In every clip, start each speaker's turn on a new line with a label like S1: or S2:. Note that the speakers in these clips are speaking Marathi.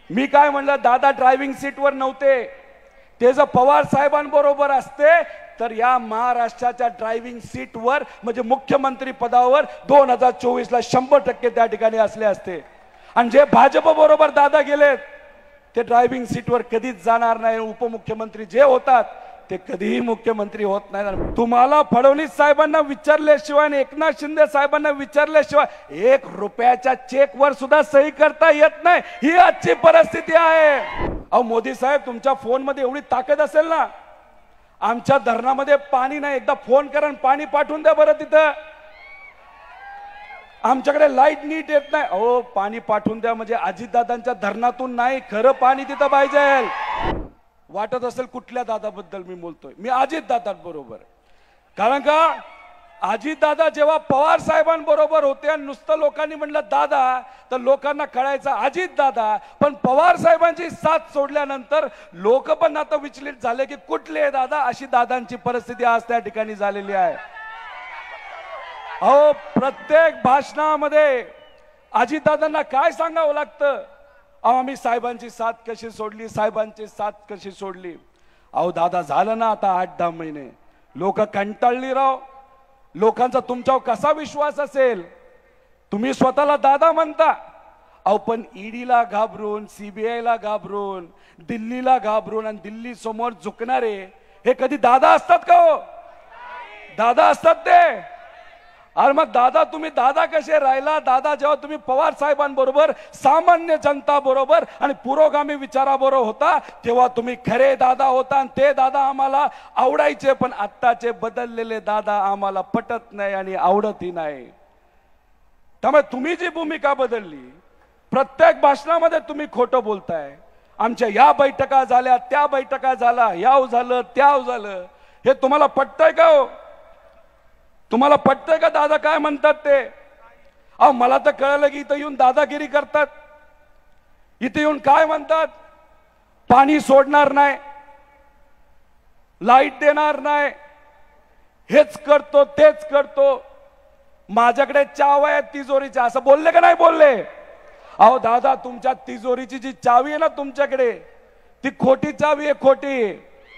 S1: मी काय म्हणलं, दादा ड्रायव्हिंग सीटवर नव्हते, ते जर पवार साहेबांबरोबर असते तर या महाराष्ट्राच्या ड्रायव्हिंग सीटवर म्हणजे मुख्यमंत्री पदावर 2024 ला 100% त्या ठिकाणी असले असते. आणि जे भाजप बरोबर दादा गेलेत ते ड्रायव्हिंग सीटवर कधीच जाणार नाही. उपमुख्यमंत्री जे होतात ते कधीही मुख्यमंत्री होत नाही. तुम्हाला फडणवीस साहेबांना विचारल्याशिवाय आणि एकनाथ शिंदे साहेबांना विचारल्याशिवाय 1 रुपयाच्या चेकवर सुद्धा सही करता येत नाही. ही आजची परिस्थिती आहे. अहो मोदी साहेब, तुमच्या फोन मध्ये एवढी ताकद असेल ना, आमच्या धरणामध्ये पाणी नाही, एकदा फोन करा पाणी पाठवून द्या बरं. तिथं आमच्याकडे लाईट नीट येत नाही, अहो पाणी पाठवून द्या. म्हणजे अजितदादांच्या धरणातून नाही, खरं पाणी तिथं पाहिजे. वाटत असेल कुठल्या दादाबद्दल मी बोलतोय, मी अजितदादांबरोबर. कारण का अजितदादा जेव्हा पवार साहेबांबरोबर होते आणि नुसतं लोकांनी म्हणलं दादा तर लोकांना कळायचं अजितदादा. पण पवार साहेबांची साथ सोडल्यानंतर लोक पण आता विचलित झाले की कुठले दादा, अशी दादांची परिस्थिती आज त्या ठिकाणी झालेली आहे. अहो प्रत्येक भाषणामध्ये अजितदादांना काय सांगावं लागतं, आम्ही साहेबांची साथ कशी सोडली, साहेबांची साथ कशी सोडली. अहो दादा झालं ना आता 8-10 महिने, लोक कंटाळली राव. लोकांचा तुमच्यावर कसा विश्वास असेल. तुम्ही स्वतःला दादा म्हणता, अहो पण ईडीला घाबरून, सीबीआयला घाबरून, दिल्लीला घाबरून आणि दिल्ली समोर झुकणारे हे कधी दादा असतात का हो? दादा असतात ते? अरे मग दादा तुम्ही दादा कसे राहिला? दादा जेव्हा तुम्ही पवार साहेबांबरोबर, सामान्य जनता बरोबर आणि पुरोगामी विचाराबरोबर होता तेव्हा तुम्ही खरे दादा होता आणि ते दादा आम्हाला आवडायचे. पण आत्ताचे बदललेले दादा आम्हाला पटत नाही आणि आवडतही नाही. त्यामुळे तुम्ही जी भूमिका बदलली, प्रत्येक भाषणामध्ये तुम्ही खोटं बोलताय. आमच्या या बैठका झाल्या, त्या बैठका झाल्या, याव झालं त्याव झालं, हे तुम्हाला पटतंय का हो? तुम्हाला पटतंय का दादा काय म्हणतात ते? अहो मला तर कळलं की इथं येऊन दादागिरी करतात. इथे येऊन काय म्हणतात, पाणी सोडणार नाही, लाईट देणार नाही, हेच करतो तेच करतो, माझ्याकडे चावी आहे तिजोरीच्या, असं बोलले का नाही बोलले? अहो दादा तुमच्या तिजोरीची जी चावी आहे ना तुमच्याकडे, ती खोटी चावी आहे, खोटी.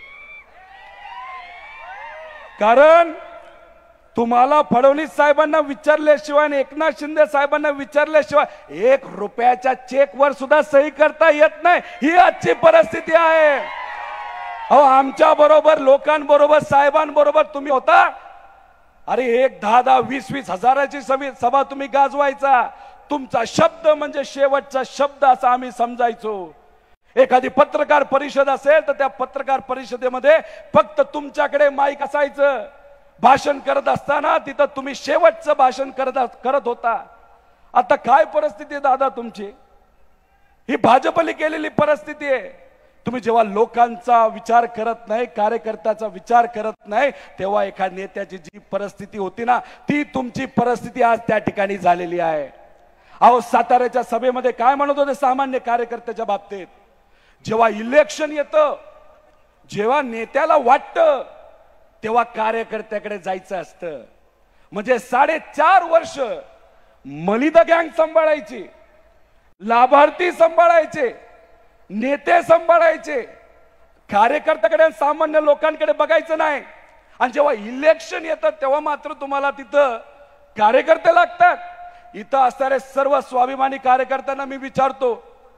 S1: कारण तुम्हाला फडणवीस साहेबांना विचारल्याशिवाय आणि एकनाथ शिंदे साहेबांना विचारल्याशिवाय 1 रुपयाच्या चेकवर सुद्धा सही करता येत नाही. ही आजची परिस्थिती आहे. अहो आमच्या बरोबर, लोकांबरोबर, साहेबांबरोबर तुम्ही होता. अरे 10-10, 20-20 हजाराची सभा तुम्ही गाजवायचा. तुमचा शब्द म्हणजे शेवटचा शब्द असा आम्ही समजायचो. एखादी पत्रकार परिषद असेल तर त्या पत्रकार परिषदेमध्ये फक्त तुमच्याकडे माईक असायचं. भाषण करत असताना तिथं तुम्ही शेवटचं भाषण करत होता. आता काय परिस्थिती आहे दादा तुमची? ही भाजपने केलेली परिस्थिती आहे. तुम्ही जेव्हा लोकांचा विचार करत नाही, कार्यकर्त्याचा विचार करत नाही, तेव्हा एका नेत्याची जी परिस्थिती होती ना, ती तुमची परिस्थिती आज त्या ठिकाणी झालेली आहे. अहो साताऱ्याच्या सभेमध्ये काय म्हणत होते सामान्य कार्यकर्त्याच्या बाबतीत? जेव्हा इलेक्शन येतं, जेव्हा नेत्याला वाटतं तेव्हा कार्यकर्त्याकडे जायचं असतं. म्हणजे 4.5 वर्ष मलिदा गँग सांभाळायची, लाभार्थी सांभाळायचे, नेते सांभाळायचे, कार्यकर्त्याकडे सामान्य लोकांकडे बघायचं नाही. आणि जेव्हा इलेक्शन येतं तेव्हा मात्र तुम्हाला तिथं कार्यकर्ते लागतात. इथं असणारे सर्व स्वाभिमानी कार्यकर्त्यांना मी विचारतो,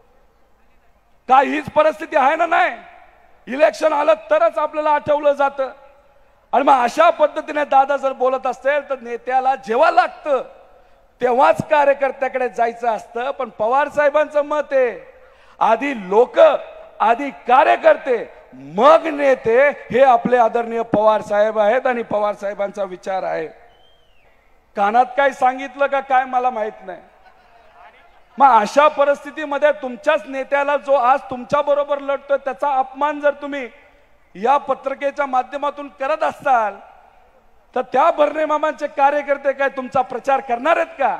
S1: काय हीच परिस्थिती आहे ना? नाही, इलेक्शन आलं तरच आपल्याला आठवलं जातं. आणि मग अशा पद्धतीने दादा जर बोलत असेल तर नेत्याला जेव्हा लागतं तेव्हाच कार्यकर्त्याकडे जायचं असतं. पण पवार साहेबांचं मत आहे, आधी लोक, आधी कार्यकर्ते, मग नेते. हे आपले आदरणीय पवार साहेब आहेत आणि पवार साहेबांचा विचार आहे. कानात काय सांगितलं का काय मला माहित नाही. मग अशा परिस्थितीमध्ये तुमच्याच नेत्याला जो आज तुमच्या बरोबर लढतोय त्याचा अपमान जर तुम्ही या पत्रिकेच्या माध्यमातून करत असाल तर त्या भरणे मामांचे कार्यकर्ते काय तुमचा प्रचार करणार आहेत का?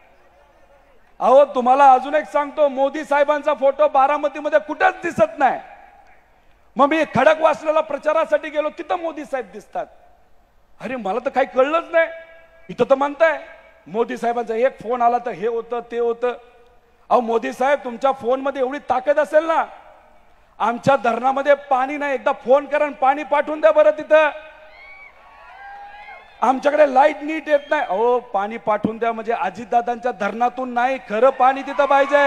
S1: अहो तुम्हाला अजून एक सांगतो, मोदी साहेबांचा फोटो बारामतीमध्ये कुठेच दिसत नाही. मग मी खडकवासल्याला प्रचारासाठी गेलो, तिथं मोदी साहेब दिसतात. अरे मला तर काही कळलंच नाही. इथं तर म्हणताय मोदी साहेबांचा एक फोन आला तर हे होतं ते होतं. अहो मोदी साहेब, तुमच्या फोनमध्ये एवढी ताकद असेल ना, आमच्या धरणामध्ये पाणी नाही, एकदा फोन करा आणि पाणी पाठवून द्या बरं तिथं. आमच्याकडे लाईट नीट येत नाही, अहो पाणी पाठवून द्या. म्हणजे अजितदादांच्या धरणातून नाही, खरं पाणी तिथं पाहिजे.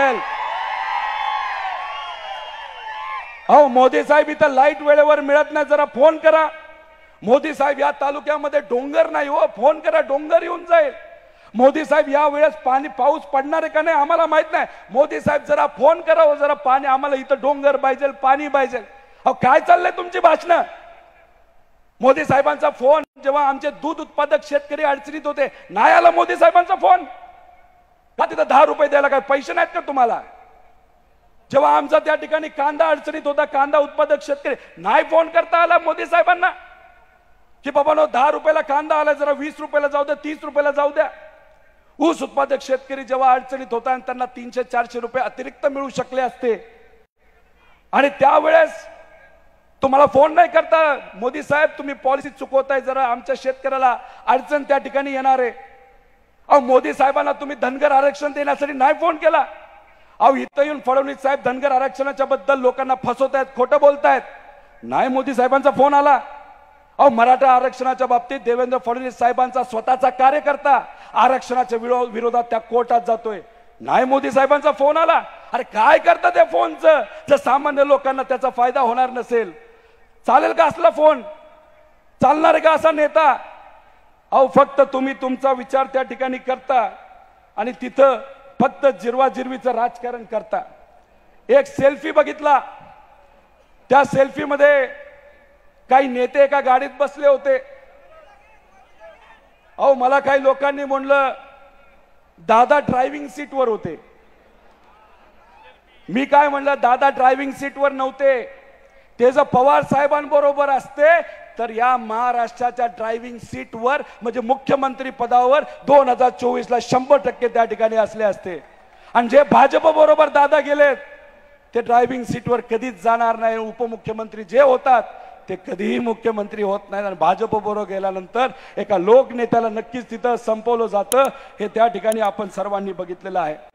S1: अहो मोदी साहेब, इथं लाईट वेळेवर मिळत नाही, जरा फोन करा. मोदी साहेब, या तालुक्यामध्ये डोंगर नाही हो, फोन करा, डोंगर येऊन जाईल. मोदी साहेब, या वेळेस पाऊस पडणार आहे का नाही आम्हाला माहित नाही. मोदी साहेब, जरा फोन करा हो, जरा पाणी आम्हाला इथं डोंगर पाहिजे, पाणी पाहिजे. अहो काय चाललंय तुमची भाषणं? मोदी साहेबांचा फोन जेव्हा आमचे दूध उत्पादक शेतकरी अडचणीत होते, नाही आला मोदी साहेबांचा फोन का? तिथं 10 रुपये द्यायला काय पैसे नाहीत का तुम्हाला? जेव्हा आमचा त्या ठिकाणी कांदा अडचणीत होता, कांदा उत्पादक शेतकरी, नाही फोन करता आला मोदी साहेबांना की बाबा नो 10 रुपयाला कांदा आला, जरा 20 रुपयाला जाऊ द्या, 30 रुपयाला जाऊ द्या. ऊस उत्पादक शेतकरी जेव्हा अडचणीत होता आणि त्यांना 300-400 रुपये अतिरिक्त मिळू शकले असते, आणि त्यावेळेस तुम्हाला फोन नाही करता. मोदी साहेब, तुम्ही पॉलिसी चुकवताय, जरा आमच्या शेतकऱ्याला अडचण त्या ठिकाणी येणार आहे. अहो मोदी साहेबांना तुम्ही धनगर आरक्षण देण्यासाठी नाही फोन केला. अहो इथं येऊन फडणवीस साहेब धनगर आरक्षणाच्या बद्दल लोकांना फसवतायत, खोटं बोलतायत, नाही मोदी साहेबांचा फोन आला. अहो मराठा आरक्षणाच्या बाबतीत देवेंद्र फडणवीस साहेबांचा स्वतःचा कार्यकर्ता आरक्षणाच्या विरोधात त्या कोर्टात जातोय, नाही मोदी साहेबांचा फोन आला. अरे काय करता त्या फोनचं? जर सामान्य लोकांना त्याचा फायदा होणार नसेल, चालेल का असला फोन? चालणार का असा नेता? अहो फक्त तुम्ही तुमचा विचार त्या ठिकाणी करता आणि तिथं फक्त जिरवाजिरवीचं राजकारण करता. एक सेल्फी बघितला, त्या सेल्फी मध्ये काही नेते एका गाडीत बसले होते. अहो मला काही लोकांनी म्हणलं दादा ड्रायव्हिंग सीटवर होते. मी काय म्हणलं, दादा ड्रायव्हिंग सीटवर नव्हते. ते जर पवार साहेबांबरोबर असते तर या महाराष्ट्राच्या ड्रायव्हिंग सीटवर म्हणजे मुख्यमंत्री पदावर 2024 ला 100% त्या ठिकाणी असले असते. आणि जे भाजप बरोबर दादा गेलेत ते ड्रायव्हिंग सीटवर कधीच जाणार नाही. उपमुख्यमंत्री जे होतात ते कधीही मुख्यमंत्री होत नाहीत. आणि भाजप बरोबर गेल्यानंतर एका लोकनेत्याला नक्कीच तिथं संपवलं जातं, हे त्या ठिकाणी आपण सर्वांनी बघितलेलं आहे.